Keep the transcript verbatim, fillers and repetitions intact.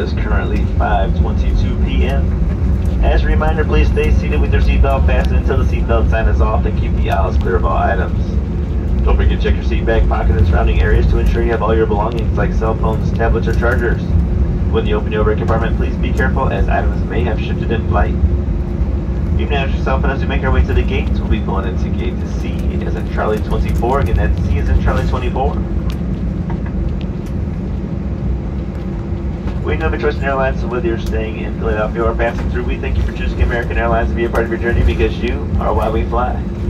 is currently five twenty-two p m As a reminder, please stay seated with your seatbelt fastened until the seatbelt sign is off and keep the aisles clear of all items. Don't forget to check your seat back pocket and surrounding areas to ensure you have all your belongings like cell phones, tablets, or chargers. When you open the overhead compartment, please be careful as items may have shifted in flight. You manage yourself, and as we make our way to the gates, we'll be pulling into gate C as in Charlie twenty-four. Again, that's C as in Charlie twenty-four. We know Northwest Airlines, so whether you're staying in Philadelphia or passing through, we thank you for choosing American Airlines to be a part of your journey because you are why we fly.